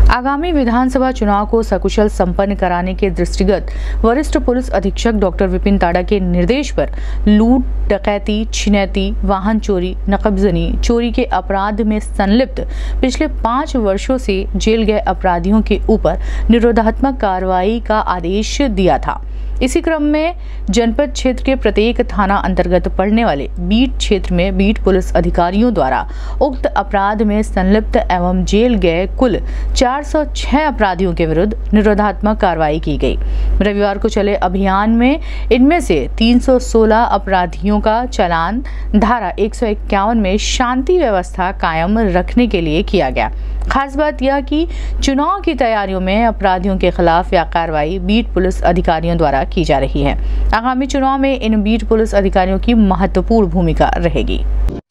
आगामी विधानसभा चुनाव को सकुशल संपन्न कराने के दृष्टिगत वरिष्ठ पुलिस अधीक्षक डॉक्टर विपिन ताड़ा के निर्देश पर लूट, डकैती, छिनैती, वाहन चोरी, नकबजनी, चोरी के अपराध में संलिप्त पिछले 5 वर्षों से जेल गए अपराधियों के ऊपर निरोधात्मक कार्रवाई का आदेश दिया था। इसी क्रम में जनपद क्षेत्र के प्रत्येक थाना अंतर्गत पड़ने वाले बीट क्षेत्र में बीट पुलिस अधिकारियों द्वारा उक्त अपराध में संलिप्त एवं जेल गए कुल 406 अपराधियो51 के विरुद्ध निरोधात्मक कार्रवाई की गई। रविवार को चले अभियान में इनमें से 316 अपराधियों का चालान धारा 151 में शांति व्यवस्था कायम रखने के लिए किया गया। खास बात यह कि चुनाव की तैयारियों में अपराधियों के खिलाफ यह कार्रवाई बीट पुलिस अधिकारियों द्वारा की जा रही है। आगामी चुनाव में इन बीट पुलिस अधिकारियों की महत्वपूर्ण भूमिका रहेगी।